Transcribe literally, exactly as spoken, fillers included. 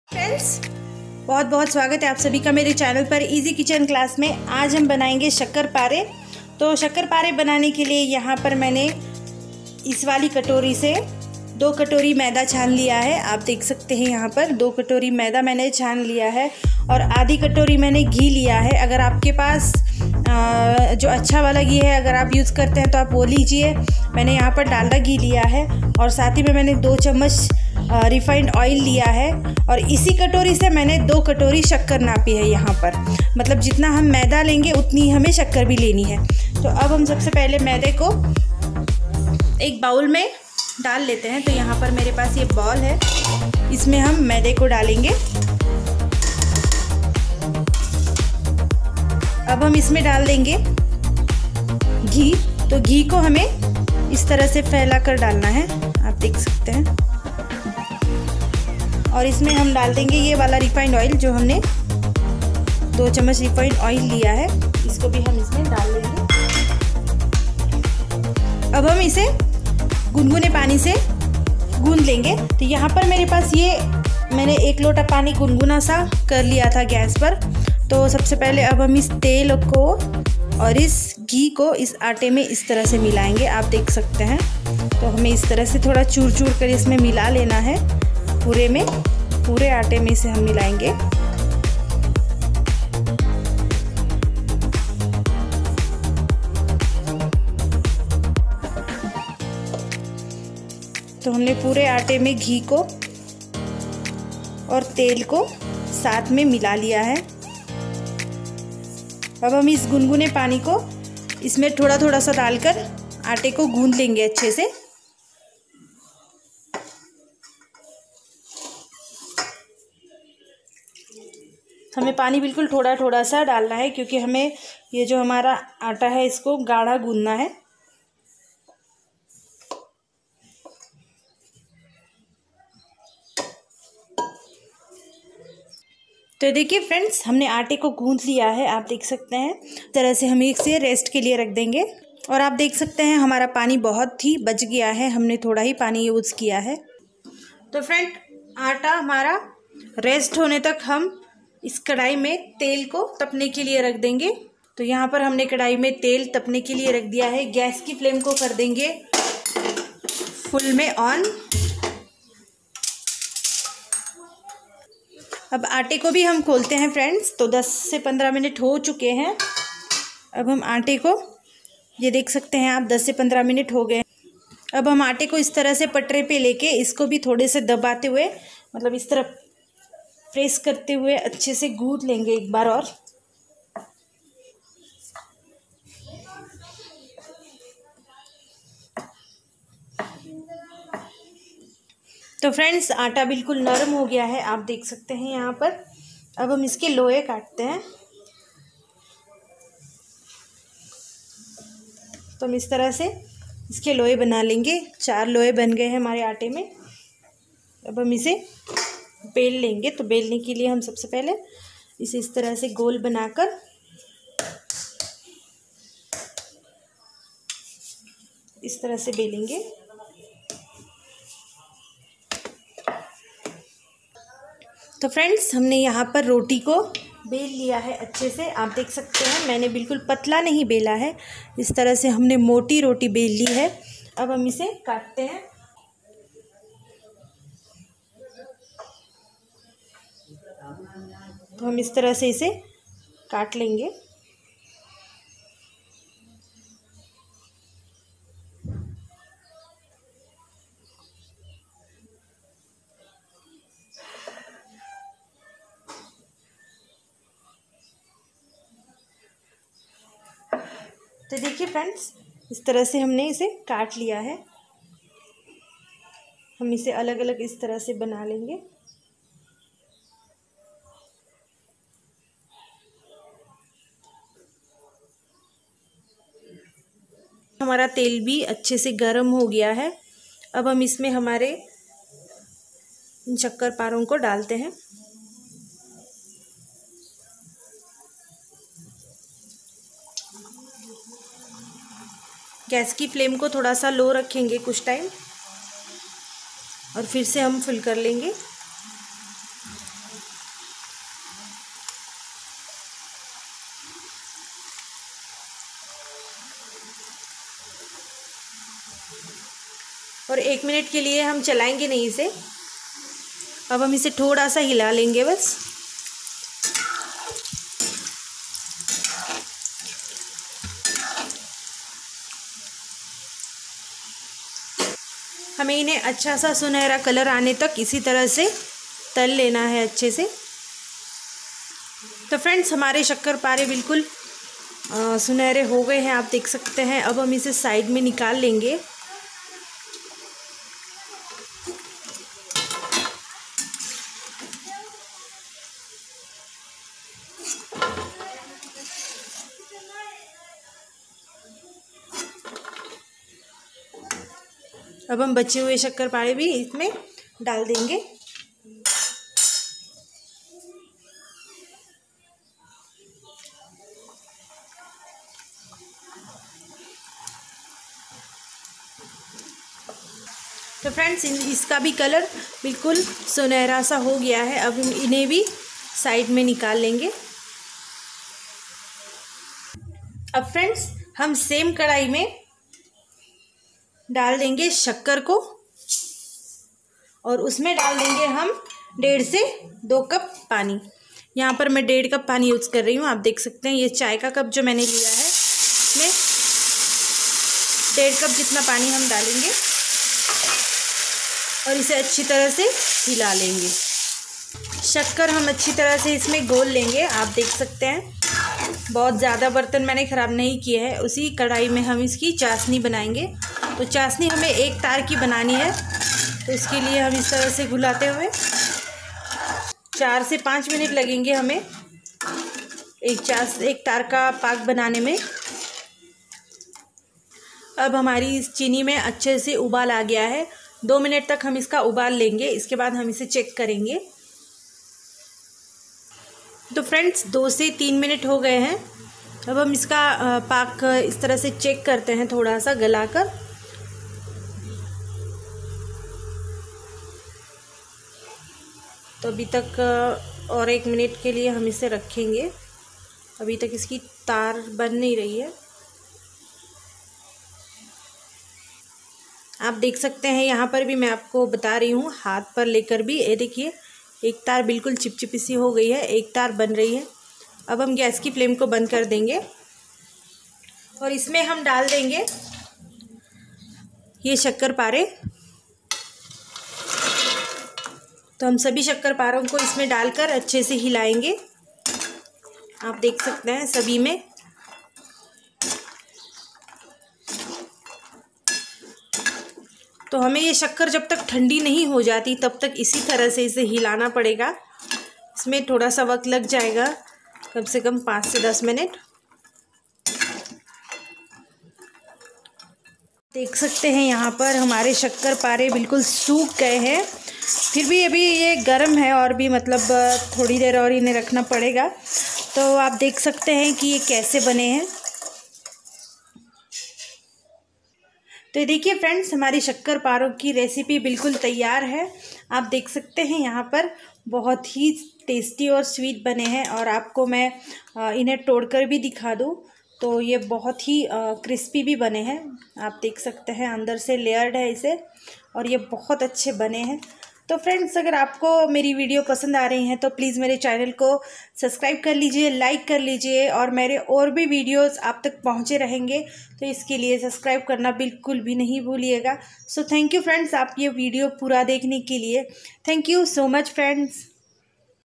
Friends, बहुत बहुत स्वागत है आप सभी का मेरे चैनल पर इजी किचन क्लास में। आज हम बनाएंगे शक्करपारे। तो शक्करपारे बनाने के लिए यहाँ पर मैंने इस वाली कटोरी से दो कटोरी मैदा छान लिया है। आप देख सकते हैं यहाँ पर दो कटोरी मैदा मैंने छान लिया है और आधी कटोरी मैंने घी लिया है। अगर आपके पास आ, जो अच्छा वाला घी है अगर आप यूज़ करते हैं तो आप वो लीजिए। मैंने यहाँ पर डालडा घी लिया है और साथ ही में मैंने दो चम्मच रिफाइंड ऑयल लिया है और इसी कटोरी से मैंने दो कटोरी शक्कर नापी है यहाँ पर। मतलब जितना हम मैदा लेंगे उतनी हमें शक्कर भी लेनी है। तो अब हम सबसे पहले मैदे को एक बाउल में डाल लेते हैं। तो यहाँ पर मेरे पास ये बॉल है, इसमें हम मैदे को डालेंगे। अब हम इसमें डाल देंगे घी। तो घी को हमें इस तरह से फैला कर डालना है, आप देख सकते हैं। और इसमें हम डाल देंगे ये वाला रिफाइंड ऑयल, जो हमने दो चम्मच रिफाइंड ऑयल लिया है, इसको भी हम इसमें डाल लेंगे। अब हम इसे गुनगुने पानी से गूंद लेंगे। तो यहाँ पर मेरे पास ये मैंने एक लोटा पानी गुनगुना सा कर लिया था गैस पर। तो सबसे पहले अब हम इस तेल को और इस घी को इस आटे में इस तरह से मिलाएंगे, आप देख सकते हैं। तो हमें इस तरह से थोड़ा चूर चूर कर इसमें मिला लेना है। पूरे में पूरे आटे में इसे हम मिलाएंगे। तो हमने पूरे आटे में घी को और तेल को साथ में मिला लिया है। अब हम इस गुनगुने पानी को इसमें थोड़ा थोड़ा सा डालकर आटे को गूंद लेंगे अच्छे से। हमें पानी बिल्कुल थोड़ा थोड़ा सा डालना है क्योंकि हमें ये जो हमारा आटा है इसको गाढ़ा गूंदना है। तो देखिए फ्रेंड्स, हमने आटे को गूंद लिया है, आप देख सकते हैं। इस तरह से हम इसे रेस्ट के लिए रख देंगे। और आप देख सकते हैं हमारा पानी बहुत ही बच गया है, हमने थोड़ा ही पानी यूज़ किया है। तो फ्रेंड, आटा हमारा रेस्ट होने तक हम इस कढ़ाई में तेल को तपने के लिए रख देंगे। तो यहाँ पर हमने कढ़ाई में तेल तपने के लिए रख दिया है। गैस की फ्लेम को कर देंगे फुल में ऑन। अब आटे को भी हम खोलते हैं फ्रेंड्स। तो दस से पंद्रह मिनट हो चुके हैं। अब हम आटे को, ये देख सकते हैं आप, दस से पंद्रह मिनट हो गए। अब हम आटे को इस तरह से पटरे पे लेके इसको भी थोड़े से दबाते हुए, मतलब इस तरह प्रेस करते हुए अच्छे से गूंद लेंगे एक बार और। तो फ्रेंड्स, आटा बिल्कुल नरम हो गया है, आप देख सकते हैं यहाँ पर। अब हम इसके लोए काटते हैं। तो हम इस तरह से इसके लोए बना लेंगे। चार लोए बन गए हैं हमारे आटे में। अब हम इसे बेल लेंगे। तो बेलने के लिए हम सबसे पहले इसे इस तरह से गोल बनाकर इस तरह से बेलेंगे। तो फ्रेंड्स, हमने यहाँ पर रोटी को बेल लिया है अच्छे से, आप देख सकते हैं। मैंने बिल्कुल पतला नहीं बेला है, इस तरह से हमने मोटी रोटी बेल ली है। अब हम इसे काटते हैं। तो हम इस तरह से इसे काट लेंगे। तो देखिए फ्रेंड्स, इस तरह से हमने इसे काट लिया है। हम इसे अलग अलग इस तरह से बना लेंगे। हमारा तेल भी अच्छे से गर्म हो गया है। अब हम इसमें हमारे शक्करपारों को डालते हैं। गैस की फ्लेम को थोड़ा सा लो रखेंगे कुछ टाइम और फिर से हम फिल कर लेंगे। और एक मिनट के लिए हम चलाएंगे नहीं इसे। अब हम इसे थोड़ा सा हिला लेंगे बस। हमें इन्हें अच्छा सा सुनहरा कलर आने तक इसी तरह से तल लेना है अच्छे से। तो फ्रेंड्स हमारे शक्करपारे बिल्कुल आ, सुनहरे हो गए हैं, आप देख सकते हैं। अब हम इसे साइड में निकाल लेंगे। अब हम बचे हुए शक्करपारे भी इसमें डाल देंगे। तो फ्रेंड्स इसका भी कलर बिल्कुल सुनहरा सा हो गया है। अब हम इन्हें भी साइड में निकाल लेंगे। अब फ्रेंड्स हम सेम कढ़ाई में डाल देंगे शक्कर को और उसमें डाल देंगे हम डेढ़ से दो कप पानी। यहाँ पर मैं डेढ़ कप पानी यूज़ कर रही हूँ, आप देख सकते हैं। ये चाय का कप जो मैंने लिया है इसमें डेढ़ कप जितना पानी हम डालेंगे और इसे अच्छी तरह से हिला लेंगे। शक्कर हम अच्छी तरह से इसमें घोल लेंगे, आप देख सकते हैं। बहुत ज़्यादा बर्तन मैंने ख़राब नहीं किए हैं। उसी कढ़ाई में हम इसकी चाशनी बनाएंगे। तो चाशनी हमें एक तार की बनानी है, तो इसके लिए हम इस तरह से घुलाते हुए चार से पाँच मिनट लगेंगे हमें एक चाश एक तार का पाक बनाने में। अब हमारी इस चीनी में अच्छे से उबाल आ गया है। दो मिनट तक हम इसका उबाल लेंगे, इसके बाद हम इसे चेक करेंगे। तो फ्रेंड्स दो से तीन मिनट हो गए हैं। अब हम इसका पाक इस तरह से चेक करते हैं, थोड़ा सा गलाकर। तो अभी तक और एक मिनट के लिए हम इसे रखेंगे। अभी तक इसकी तार बन नहीं रही है, आप देख सकते हैं। यहाँ पर भी मैं आपको बता रही हूँ, हाथ पर लेकर भी ये देखिए एक तार बिल्कुल चिपचिपी सी हो गई है, एक तार बन रही है। अब हम गैस की फ्लेम को बंद कर देंगे और इसमें हम डाल देंगे ये शक्करपारे। तो हम सभी शक्करपारों को इसमें डालकर अच्छे से हिलाएंगे, आप देख सकते हैं सभी में। तो हमें ये शक्कर जब तक ठंडी नहीं हो जाती तब तक इसी तरह से इसे हिलाना पड़ेगा। इसमें थोड़ा सा वक्त लग जाएगा, कम से कम पाँच से दस मिनट। देख सकते हैं यहाँ पर हमारे शक्करपारे बिल्कुल सूख गए हैं। फिर भी अभी ये गर्म है और भी मतलब थोड़ी देर और इन्हें रखना पड़ेगा। तो आप देख सकते हैं कि ये कैसे बने हैं। तो देखिए फ्रेंड्स हमारी शक्करपारों की रेसिपी बिल्कुल तैयार है। आप देख सकते हैं यहाँ पर बहुत ही टेस्टी और स्वीट बने हैं। और आपको मैं इन्हें तोड़कर भी दिखा दूँ तो ये बहुत ही क्रिस्पी भी बने हैं, आप देख सकते हैं। अंदर से लेयर्ड है इसे और ये बहुत अच्छे बने हैं। तो फ्रेंड्स अगर आपको मेरी वीडियो पसंद आ रही हैं तो प्लीज़ मेरे चैनल को सब्सक्राइब कर लीजिए, लाइक कर लीजिए और मेरे और भी वीडियोस आप तक पहुंचे रहेंगे। तो इसके लिए सब्सक्राइब करना बिल्कुल भी नहीं भूलिएगा। सो थैंक यू फ्रेंड्स, आप ये वीडियो पूरा देखने के लिए। Thank you so much friends.